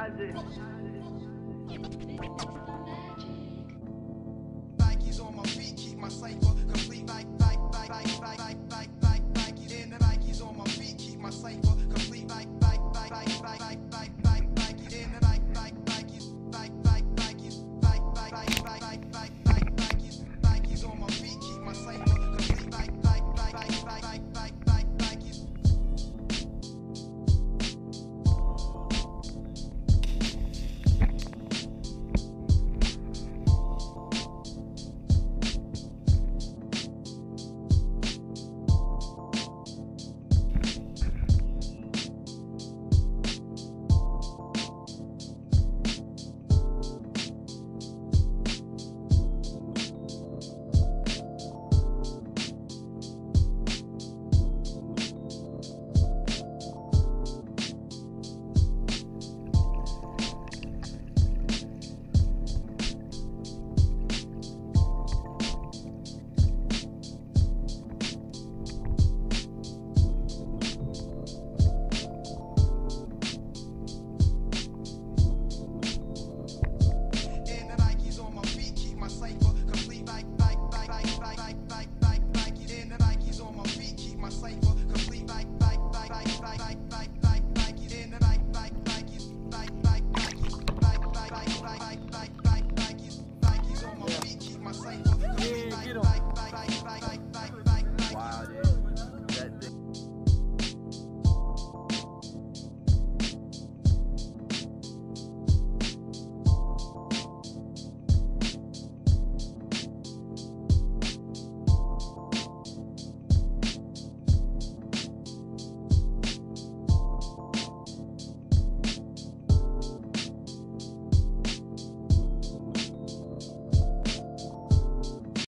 Nikes on my feet, keep my cipher complete. Nikes in the Nikes on my feet, keep my cipher complete. Nikes in the Nikes on my feet, keep my cipher complete. Cipher